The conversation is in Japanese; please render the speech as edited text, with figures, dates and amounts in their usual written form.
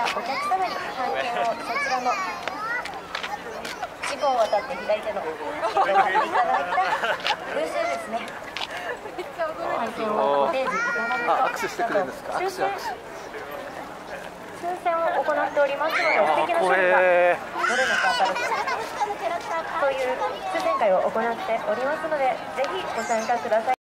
お客様に半券をそちらの四方を渡って左手の手を買っていただいたブースでですね、半券をご提示いただくと、 握手してくれるんですか？ 抽選を行っておりますので、素敵な商品がどれのか当たるという抽選会を行っておりますので、ぜひご参加ください。